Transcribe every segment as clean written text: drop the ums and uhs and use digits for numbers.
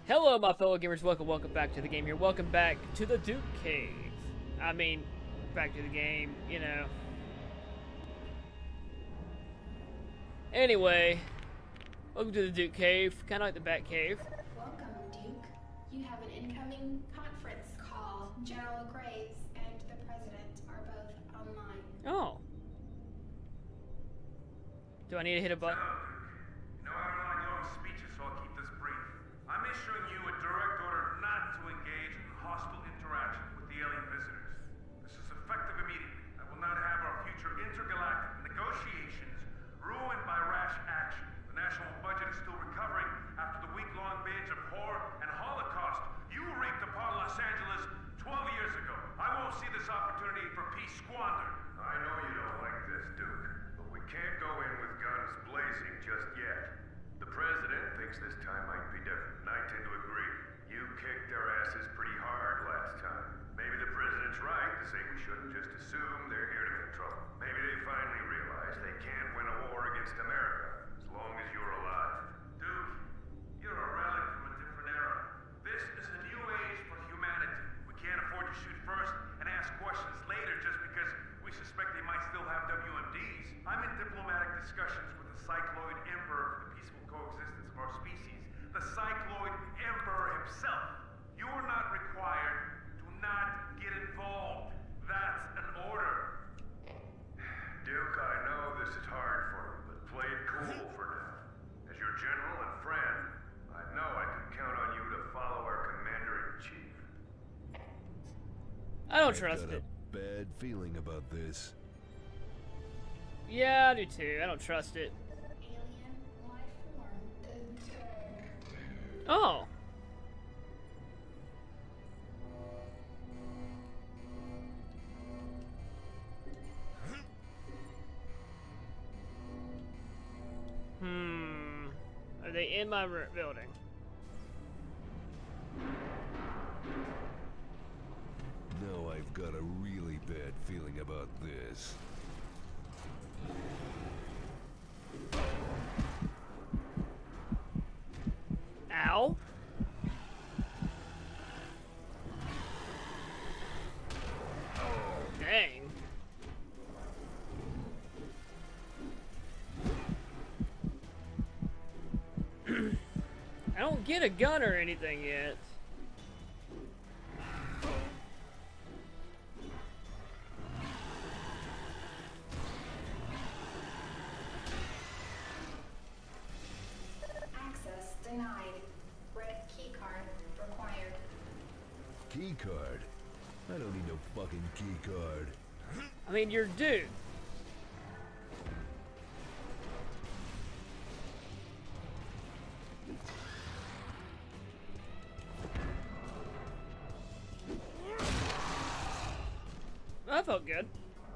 Hello, my fellow gamers. Welcome back to the game here. Welcome back to the Duke Cave. I mean, back to the game, you know. Anyway, welcome to the Duke Cave. Kind of like the Bat Cave. Welcome, Duke. You have an incoming conference call. General Graves and the President are both online. Oh. Do I need to hit a button? No, I don't like long speeches, so I'll keep this brief. I'm issuing you a direct order not to engage in hostile interaction with the alien visitors. This is effective immediately. I will not have our future intergalactic negotiations ruined by rash action. The national budget is still recovering after the week-long binge of horror and holocaust you wreaked upon Los Angeles 12 years ago. I won't see this opportunity for peace squandered. I know you don't like this, Duke, but we can't go in with guns blazing just yet. The President thinks this time might be different, and I tend to agree. You kicked their asses pretty hard last time. Maybe the President's right to say we shouldn't just assume they're here to make trouble. Maybe they finally realize they can't win a war against America, as long as you're alive. Duke, you're a relic from a different era. This is a new age for humanity. We can't afford to shoot first and ask questions later just because we suspect they might still have WMDs. I'm in diplomatic discussions with the Cycloid Emperor for the peaceful coexistence of our species. The Cycloid Emperor himself. You're not required. Do not get involved. That's an order. Duke, I know this is hard for you, but play it cool for now. As your general and friend, I know I can count on you to follow our Commander-in-Chief. I don't trust got it. a bad feeling about this. Yeah, I do too. I don't trust it. Alien life form detected. Oh. Are they in my building? Now I've got a really bad feeling about this. Ow. Dang. I don't get a gun or anything yet. Access denied. Red key card required. Key card? I don't need no fucking key card. I mean, you're Duke. That felt good.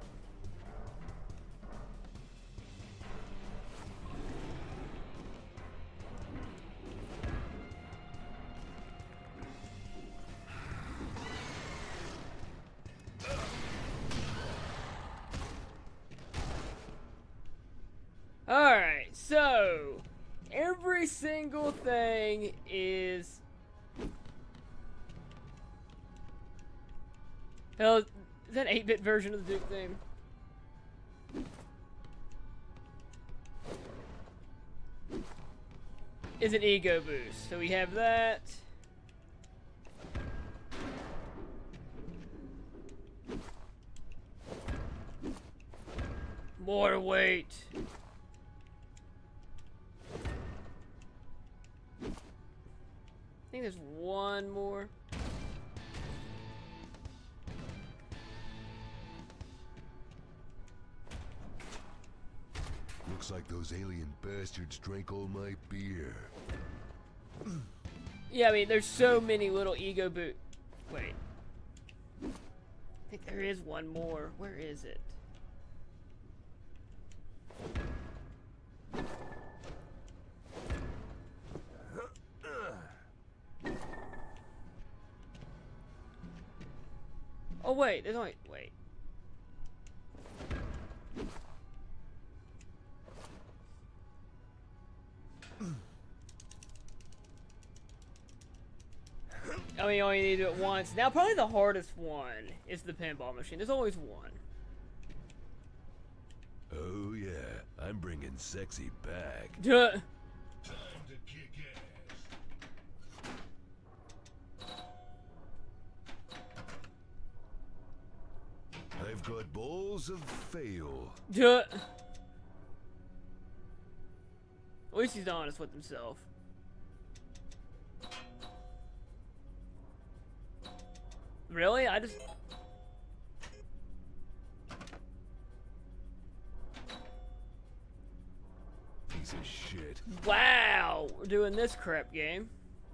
Alright, so every single thing is... Hell, is that 8-bit version of the Duke theme? Is an ego boost. So we have that. More weight. I think there's one more. Looks like those alien bastards drank all my beer. Yeah, I mean, there's so many little ego boot. Wait. I think there is one more. Where is it? Oh, wait. There's only... Wait. I mean, you only need to do it once. Now, probably the hardest one is the pinball machine. There's always one. Oh yeah, I'm bringing sexy back. Duh. Time to kick ass. I've got balls of fail. Duh. At least he's honest with himself. Really? I just... Piece of shit. Wow! We're doing this crap game.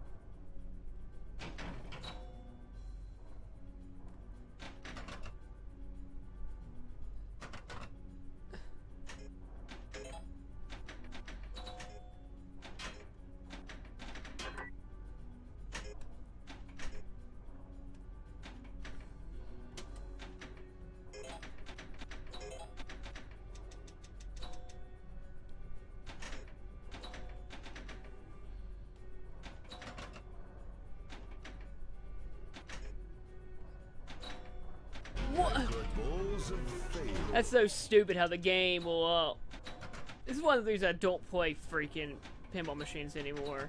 What? I've got balls of fail. That's so stupid how the game will, This is one of the reasons I don't play freaking pinball machines anymore.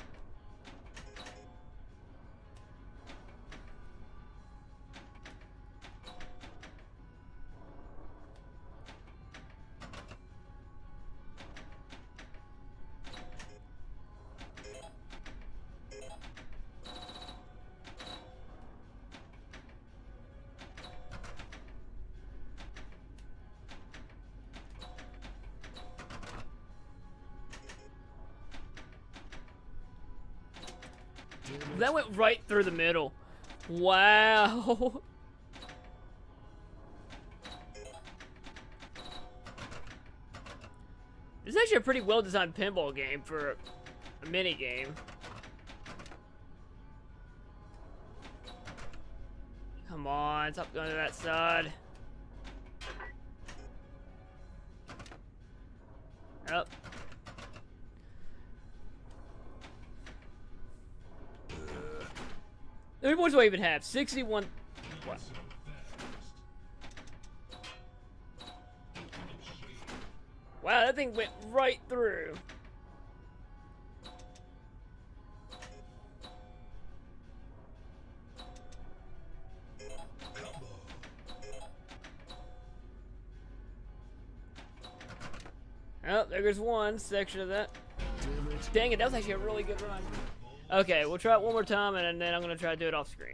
That went right through the middle. Wow. This is actually a pretty well-designed pinball game for a mini game. Come on, stop going to that side. Up. How many points do I even have? 61. What? Wow, that thing went right through. Oh, there goes one section of that. Dang it, that was actually a really good run. Okay, we'll try it one more time, and then I'm going to try to do it off screen.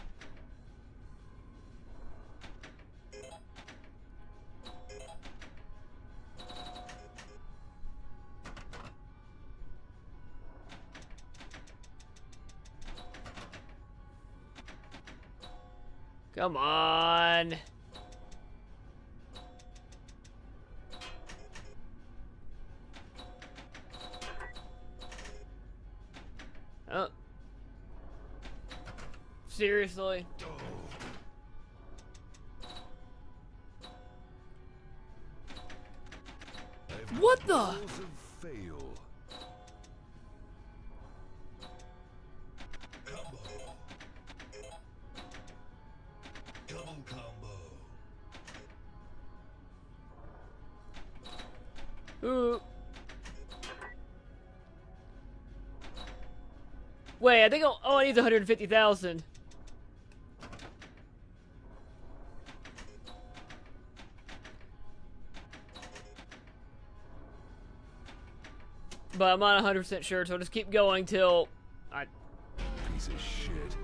Come on. Oh. Seriously? What the? Balls of fail. Combo. Double combo. Ooh. Wait, I think I need 150,000. But I'm not 100% sure, so I'll just keep going till I... Piece of shit.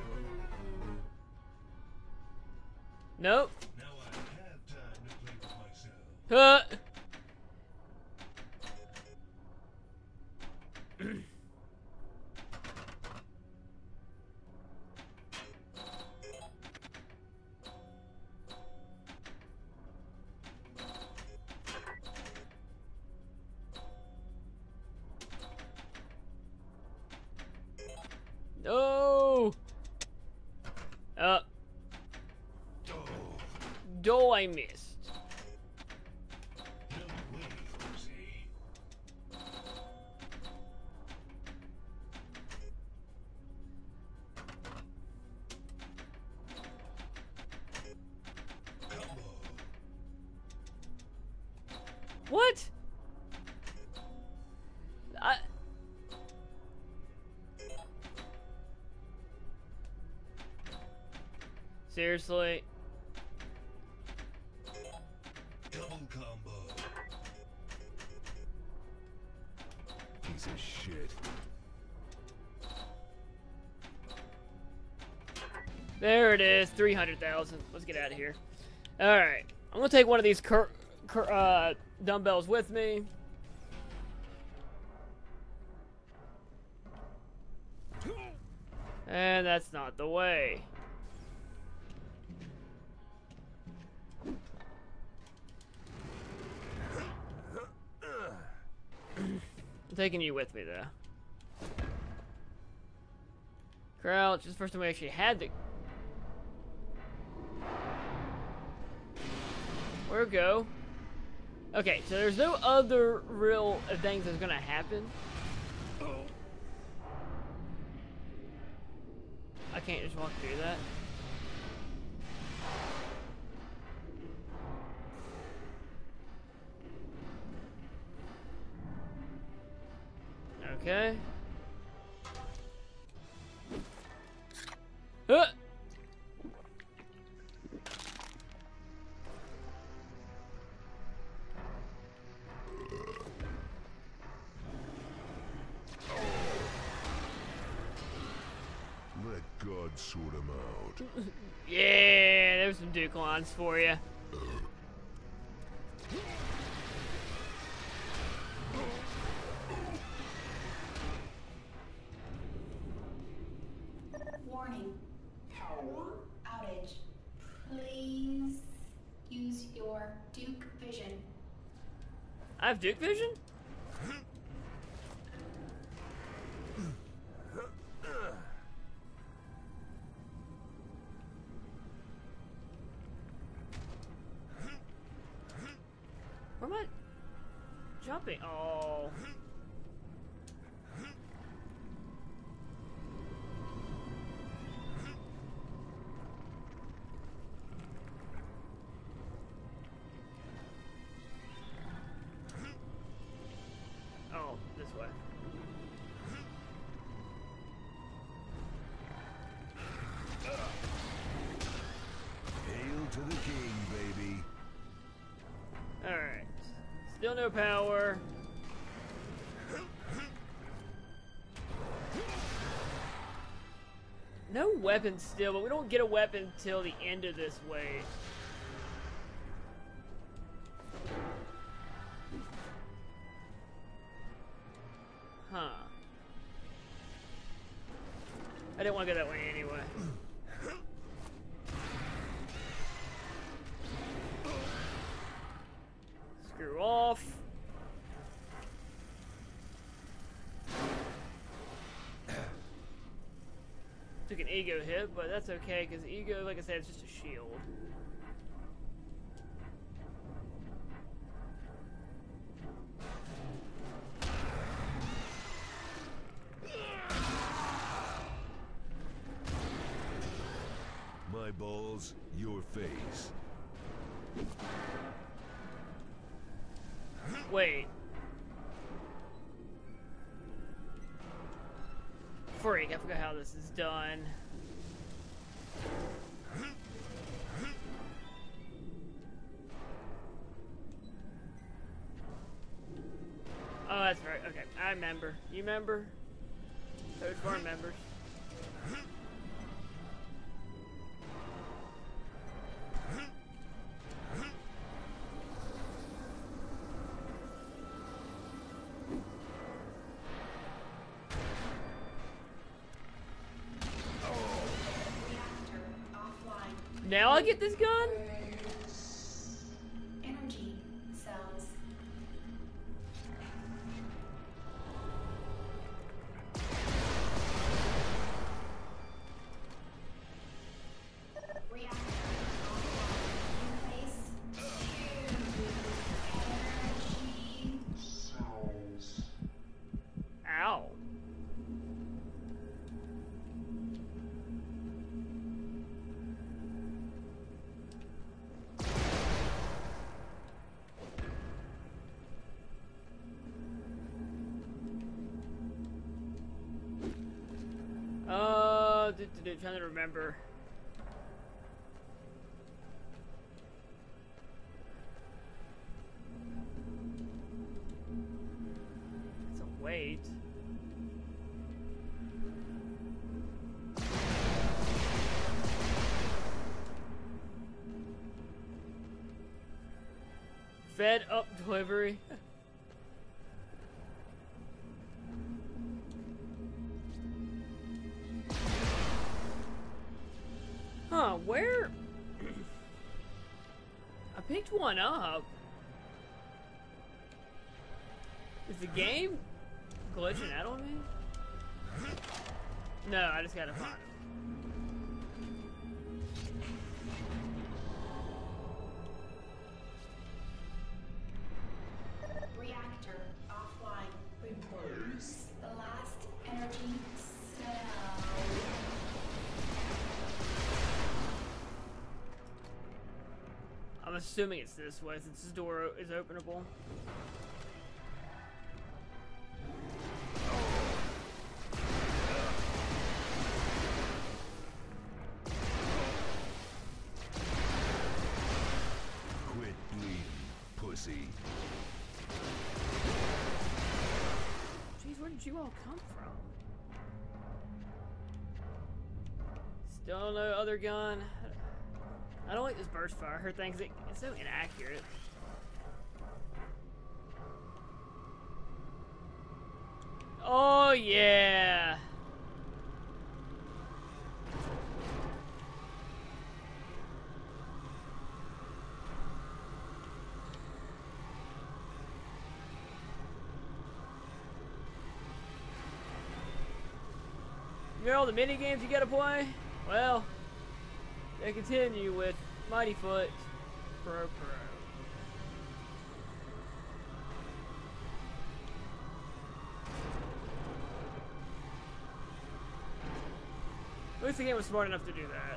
Nope. Now I have time to play with myself. No! Do I missed? No way, Jose. What? Seriously? Double combo. Piece of shit. There it is, 300,000. Let's get out of here. Alright, I'm gonna take one of these dumbbells with me. And that's not the way. I'm taking you with me, though. Crouch. This is the first time we actually had to... Where go? Okay, so there's no other real things that's gonna happen. I can't just walk through that. Okay. Let God sort him out. Yeah, there's some Duke lines for you. Warning. Power outage. Please use your Duke vision. I have Duke vision? Where am I jumping? Oh. Oh, this way. Hail to the king, baby. Alright. Still no power. No weapon still, but we don't get a weapon till the end of this wave. Huh. I didn't want to go that way anyway. Screw off. Took an ego hit, but that's okay, because ego, like I said, it's just a shield. My balls, your face. Wait. Freak, I forgot how this is done. Oh, that's right. Okay, I remember. You remember? Those were members. Now I get this gun? Energy cells. Reactor offline. Replace energy cells. Ow. Trying to remember. It's a wait. Fed up delivery. Huh, where? I picked one up. Is the game glitching out on me? No, I just gotta find him. Reactor offline. Replace the last energy cell. I'm assuming it's this way since this door is openable. Quit bleeding, pussy. Jeez, where did you all come from? Still no other gun. I don't like this burst fire. Her things, it's so inaccurate. Oh yeah. You know all the mini games you gotta play? Well, they continue with Mighty Foot Pro. At least the game was smart enough to do that.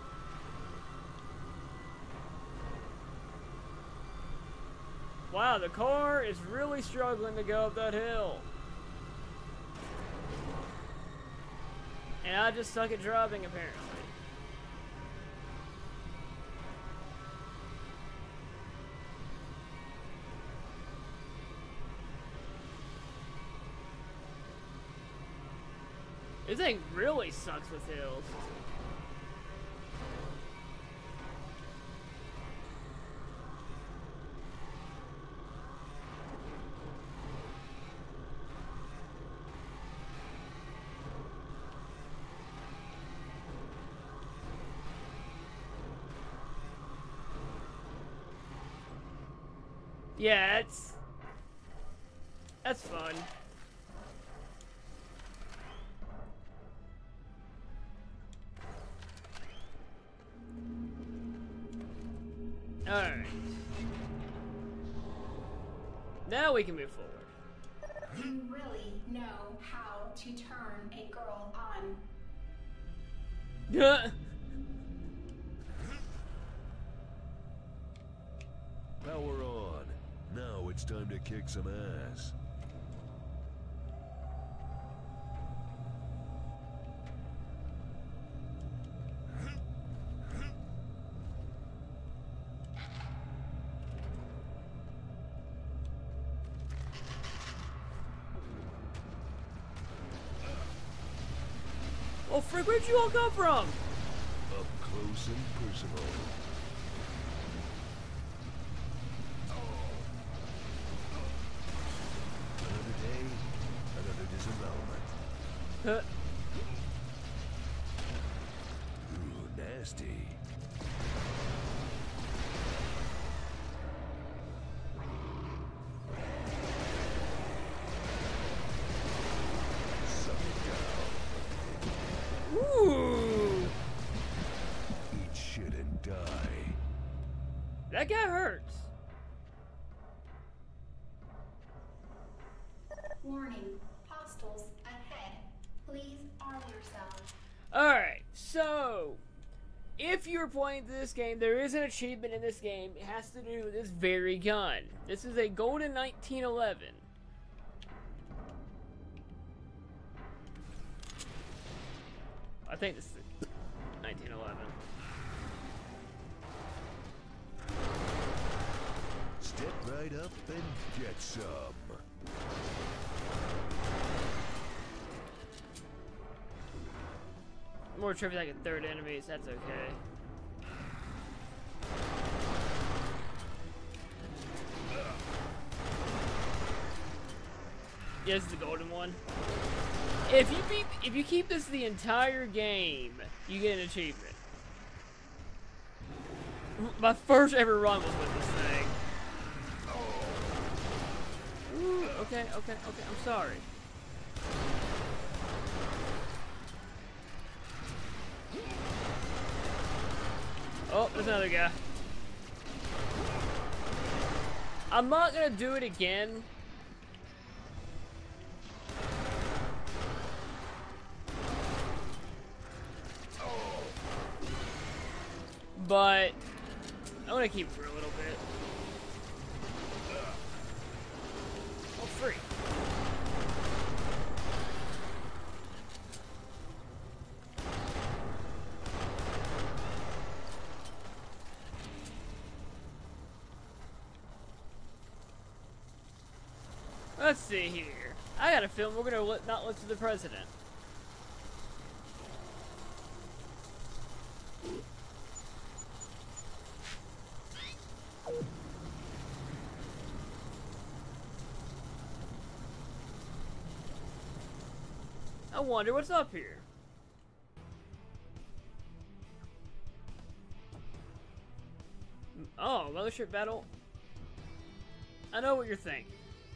Wow, the car is really struggling to go up that hill. And I just suck at driving, apparently. This thing really sucks with hills. Yeah, that's fun. Alright. Now we can move forward. You really know how to turn a girl on. Duh. Power on. Now it's time to kick some ass. Oh frick, where'd you all come from? Up close and personal. Another day, another disembowelment. Huh. Ooh, nasty. Suck it down. Ooh. Eat shit and die. That guy hurts. Warning, hostiles ahead. Please arm yourself. Alright, so if you're playing this game, there is an achievement in this game. It has to do with this very gun. This is a golden 1911. I think this is 1911. Step right up and get some. More trivia like a third enemies, that's okay. Yeah, this is the golden one. If you keep this the entire game, you get an achievement. My first ever run was with this thing. Ooh, okay, I'm sorry. Oh, there's another guy. I'm not gonna do it again. But I'm gonna keep it for a little bit. Oh, free. Let's see here. I got a feeling we're gonna not listen to the president. I wonder what's up here. Oh, mothership battle. I know what you're thinking.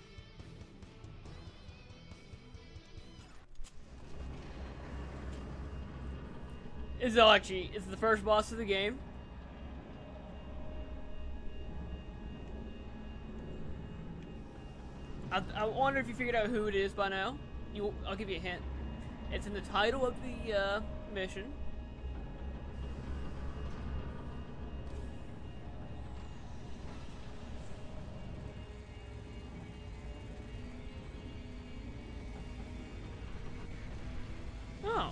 Is the first boss of the game. I wonder if you figured out who it is by now. I'll give you a hint. It's in the title of the mission. Oh.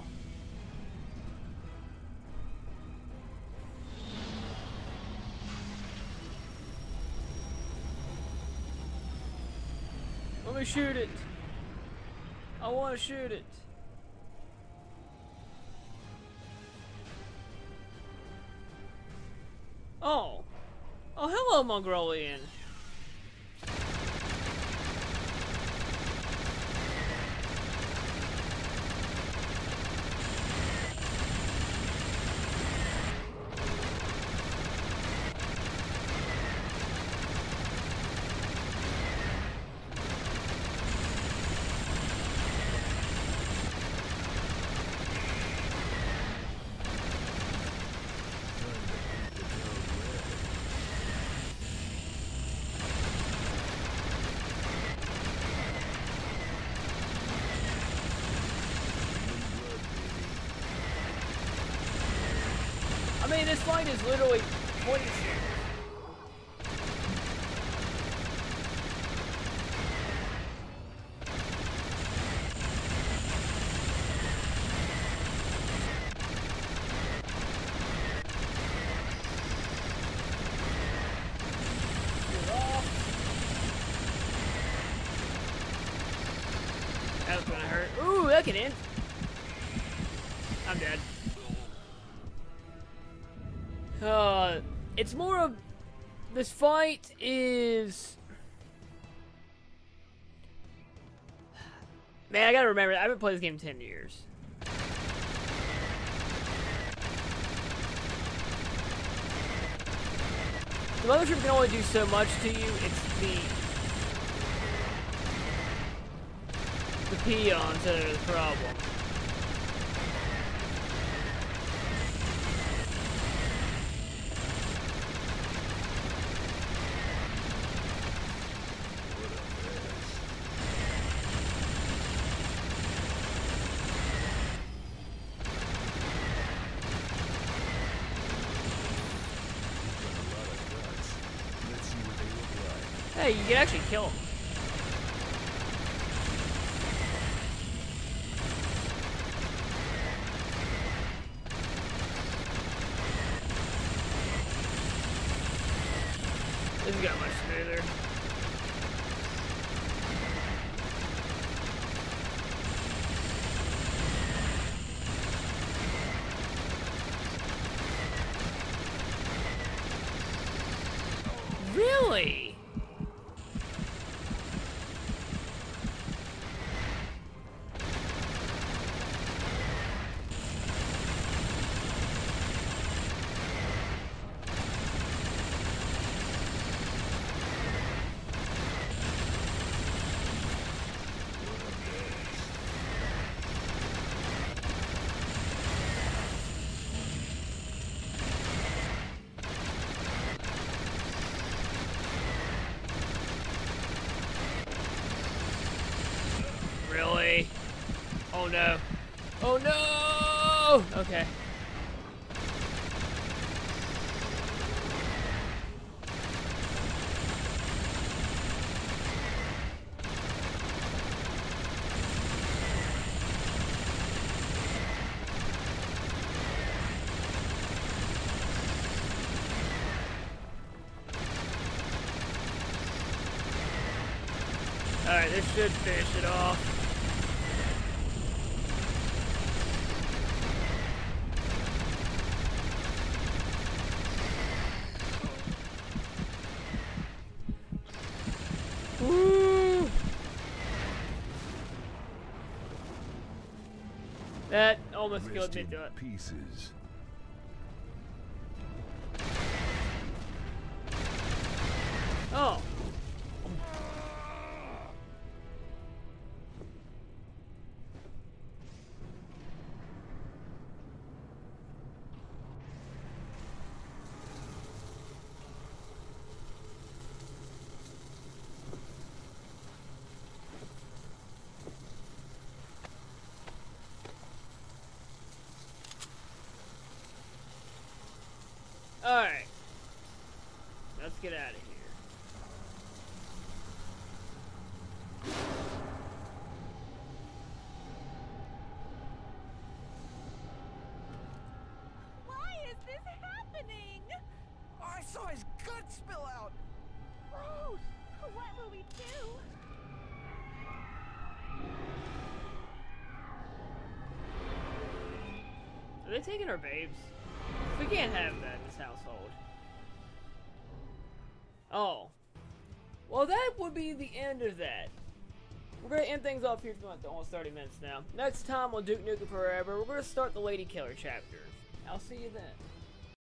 Let me shoot it. I want to shoot it. Oh. Oh, hello, Mongolian. I mean, this fight is literally point and shoot. That's gonna hurt. Ooh, that can end. I'm dead. It's more of this fight is. Man, I gotta remember, I haven't played this game in 10 years. The mothership can only do so much to you. It's the peons that are the problem. Hey, you can actually kill him. This got much smoother. Really? Really? Oh no. Oh no! Okay. Alright, this should finish it off. Woo! That almost killed me to it. Pieces. Oh. Alright. Let's get out of here. Why is this happening? I saw his guts spill out. Gross! What will we do? Are they taking our babes? We can't have that in this household. Oh. Well, that would be the end of that. We're going to end things off here for almost 30 minutes now. Next time on Duke Nukem Forever, we're going to start the Lady Killer chapter. I'll see you then.